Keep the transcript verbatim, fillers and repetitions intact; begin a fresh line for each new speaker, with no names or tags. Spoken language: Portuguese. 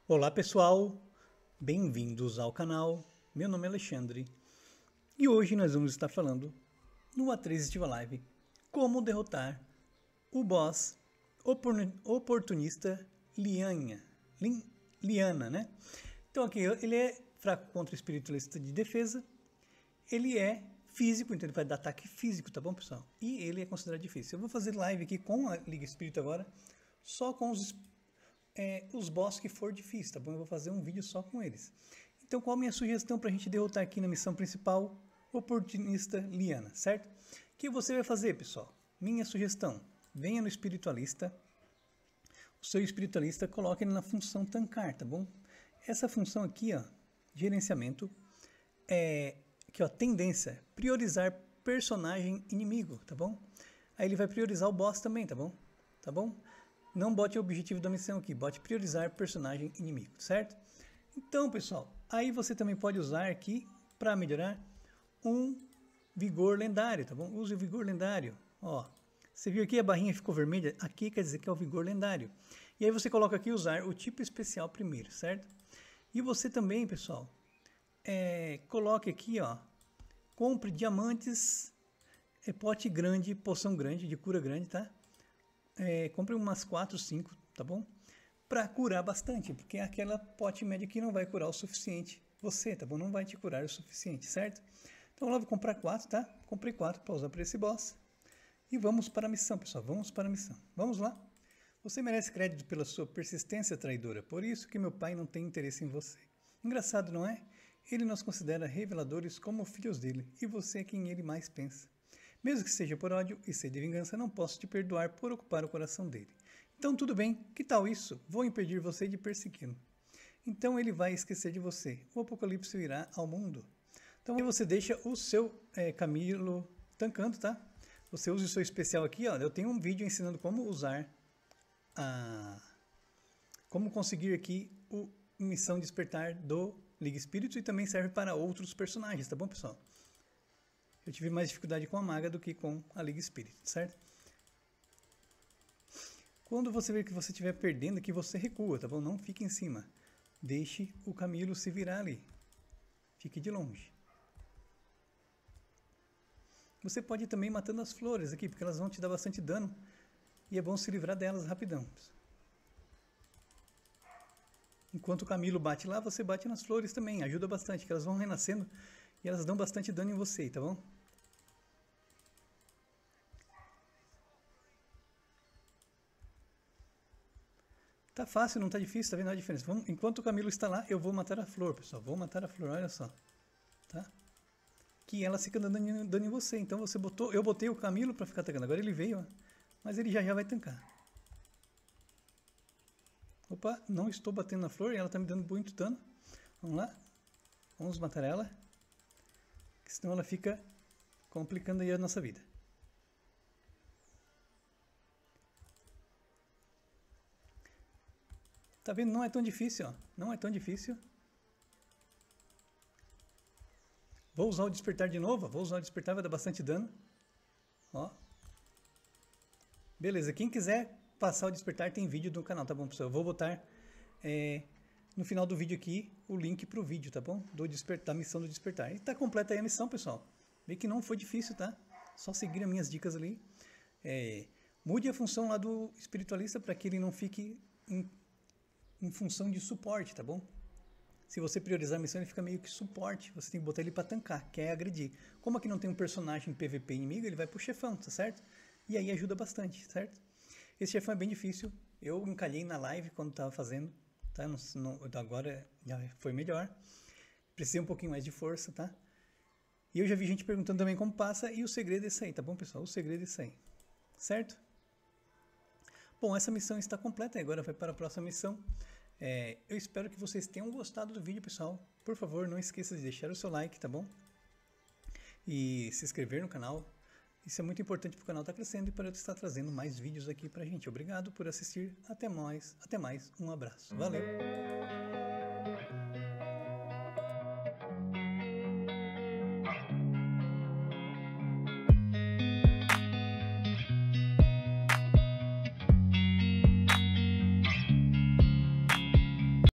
Olá pessoal, bem-vindos ao canal, meu nome é Alexandre e hoje nós vamos estar falando no A três Estiva Live como derrotar o boss oportunista Lianha, Lin, Liana, né? Então aqui ele é fraco contra o espiritualista de defesa, ele é físico, então ele vai dar ataque físico, tá bom pessoal? E ele é considerado difícil. Eu vou fazer live aqui com a Liga Espírita agora, só com os É, os boss que for difícil, tá bom? Eu vou fazer um vídeo só com eles. Então, qual a minha sugestão para a gente derrotar aqui na missão principal, oportunista Liana, certo? O que você vai fazer, pessoal? Minha sugestão, venha no espiritualista, o seu espiritualista, coloque ele na função tancar, tá bom? Essa função aqui, ó, gerenciamento, é que ó, tendência, priorizar personagem inimigo, tá bom? Aí ele vai priorizar o boss também, tá bom? Tá bom? Não bote o objetivo da missão aqui, bote priorizar personagem inimigo, certo? Então, pessoal, aí você também pode usar aqui para melhorar um vigor lendário, tá bom? Use o vigor lendário, ó. Você viu aqui a barrinha ficou vermelha? Aqui quer dizer que é o vigor lendário. E aí você coloca aqui usar o tipo especial primeiro, certo? E você também, pessoal, é, coloque aqui, ó, compre diamantes, é, pote grande, poção grande, de cura grande, tá? É, compre umas quatro, cinco, tá bom? Para curar bastante, porque aquela pote média aqui não vai curar o suficiente você, tá bom? Não vai te curar o suficiente, certo? Então lá vou comprar quatro, tá? Comprei quatro para usar para esse boss. E vamos para a missão, pessoal. Vamos para a missão. Vamos lá? Você merece crédito pela sua persistência traidora, por isso que meu pai não tem interesse em você. Engraçado, não é? Ele nos considera reveladores como filhos dele, e você é quem ele mais pensa. Mesmo que seja por ódio e sede de vingança, não posso te perdoar por ocupar o coração dele. Então tudo bem, que tal isso? Vou impedir você de persegui-lo. Então ele vai esquecer de você. O apocalipse virá ao mundo. Então aí você deixa o seu é, Camilo tancando, tá? Você usa o seu especial aqui, ó. Eu tenho um vídeo ensinando como usar a... como conseguir aqui o Missão Despertar do Liga Espíritos e também serve para outros personagens, tá bom, pessoal? Eu tive mais dificuldade com a maga do que com a Liga Espírita, certo? Quando você ver que você estiver perdendo, que você recua, tá bom? Não fique em cima. Deixe o Camilo se virar ali. Fique de longe. Você pode ir também matando as flores aqui, porque elas vão te dar bastante dano. E é bom se livrar delas rapidão. Enquanto o Camilo bate lá, você bate nas flores também. Ajuda bastante, que elas vão renascendo e elas dão bastante dano em você, tá bom? Tá fácil, não tá difícil, tá vendo a diferença? Vamos, enquanto o Camilo está lá, eu vou matar a flor, pessoal. Vou matar a flor, olha só. Tá? Que ela fica dando dano em você. Então você botou, eu botei o Camilo para ficar atacando. Agora ele veio, ó, mas ele já já vai tancar. Opa, não estou batendo na flor e ela tá me dando muito dano. Vamos lá. Vamos matar ela. Que senão ela fica complicando aí a nossa vida. Tá vendo? Não é tão difícil, ó. Não é tão difícil. Vou usar o despertar de novo. Vou usar o despertar, vai dar bastante dano. Ó. Beleza, quem quiser passar o despertar tem vídeo no canal, tá bom, pessoal? Eu vou botar é, no final do vídeo aqui o link pro vídeo, tá bom? Do despertar, da missão do despertar. E tá completa aí a missão, pessoal. Vê que não foi difícil, tá? Só seguir as minhas dicas ali. É, mude a função lá do espiritualista para que ele não fique em em função de suporte, tá bom? Se você priorizar a missão, ele fica meio que suporte. Você tem que botar ele para tancar, quer agredir. Como aqui não tem um personagem P V P inimigo, ele vai pro chefão, tá certo? E aí ajuda bastante, certo? Esse chefão é bem difícil. Eu encalhei na live quando tava fazendo, tá? Não, não, agora já foi melhor. Precisei um pouquinho mais de força, tá? E eu já vi gente perguntando também como passa, e o segredo é isso aí, tá bom, pessoal? O segredo é isso aí, certo? Bom, essa missão está completa e agora vai para a próxima missão. É, eu espero que vocês tenham gostado do vídeo, pessoal. Por favor, não esqueça de deixar o seu like, tá bom? E se inscrever no canal. Isso é muito importante para o canal estar crescendo e para eu estar trazendo mais vídeos aqui pra gente. Obrigado por assistir. Até mais. Até mais. Um abraço. Valeu!